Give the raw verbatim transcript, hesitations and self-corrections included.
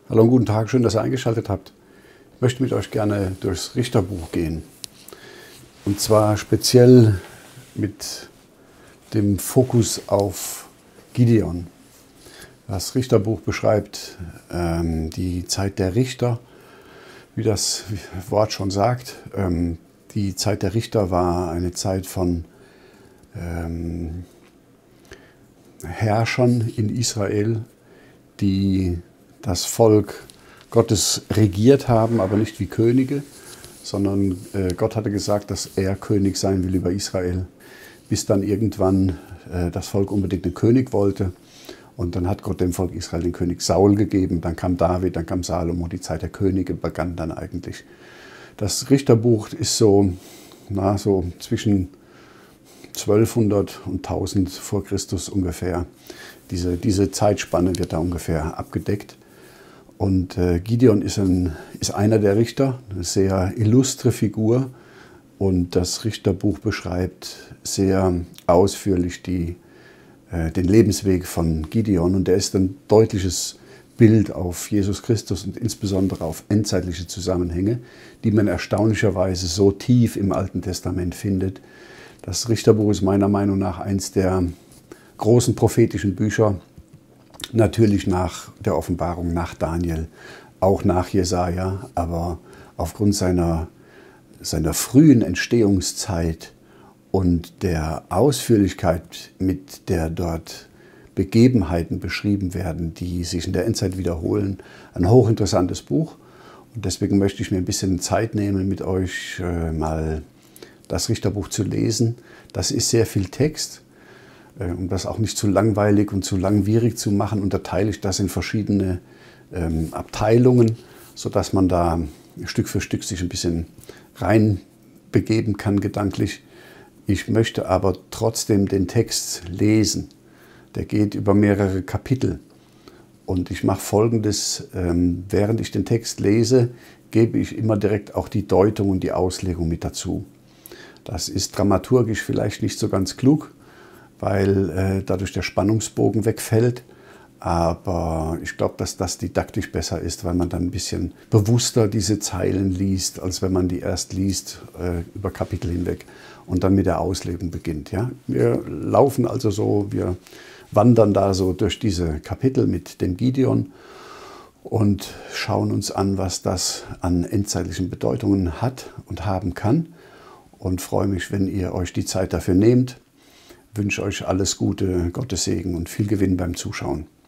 Hallo und guten Tag, schön, dass ihr eingeschaltet habt. Ich möchte mit euch gerne durchs Richterbuch gehen. Und zwar speziell mit dem Fokus auf Gideon. Das Richterbuch beschreibt ähm, die Zeit der Richter, wie das Wort schon sagt. Ähm, die Zeit der Richter war eine Zeit von ähm, Herrschern in Israel, die das Volk Gottes regiert haben, aber nicht wie Könige, sondern äh, Gott hatte gesagt, dass er König sein will über Israel, bis dann irgendwann äh, das Volk unbedingt einen König wollte. Und dann hat Gott dem Volk Israel den König Saul gegeben, dann kam David, dann kam Salomo, die Zeit der Könige begann dann eigentlich. Das Richterbuch ist so, na, so zwischen zwölfhundert und tausend vor Christus ungefähr. Diese, diese Zeitspanne wird da ungefähr abgedeckt. Und äh, Gideon ist, ein, ist einer der Richter, eine sehr illustre Figur. Und das Richterbuch beschreibt sehr ausführlich die, äh, den Lebensweg von Gideon. Und er ist ein deutliches Bild auf Jesus Christus und insbesondere auf endzeitliche Zusammenhänge, die man erstaunlicherweise so tief im Alten Testament findet. Das Richterbuch ist meiner Meinung nach eins der großen prophetischen Bücher, natürlich nach der Offenbarung, nach Daniel, auch nach Jesaja, aber aufgrund seiner, seiner frühen Entstehungszeit und der Ausführlichkeit, mit der dort Begebenheiten beschrieben werden, die sich in der Endzeit wiederholen, ein hochinteressantes Buch. Und deswegen möchte ich mir ein bisschen Zeit nehmen, mit euch äh, mal das Richterbuch zu lesen. Das ist sehr viel Text. Um das auch nicht zu langweilig und zu langwierig zu machen, unterteile ich das in verschiedene ähm, Abteilungen, sodass man da Stück für Stück sich ein bisschen reinbegeben kann gedanklich. Ich möchte aber trotzdem den Text lesen. Der geht über mehrere Kapitel. Und ich mache Folgendes: ähm, Während ich den Text lese, gebe ich immer direkt auch die Deutung und die Auslegung mit dazu. Das ist dramaturgisch vielleicht nicht so ganz klug, weil äh, dadurch der Spannungsbogen wegfällt. Aber ich glaube, dass das didaktisch besser ist, weil man dann ein bisschen bewusster diese Zeilen liest, als wenn man die erst liest äh, über Kapitel hinweg und dann mit der Auslegung beginnt. Ja? Wir laufen also so, wir wandern da so durch diese Kapitel mit dem Gideon und schauen uns an, was das an endzeitlichen Bedeutungen hat und haben kann. Und freue mich, wenn ihr euch die Zeit dafür nehmt. Ich wünsche euch alles Gute, Gottes Segen und viel Gewinn beim Zuschauen.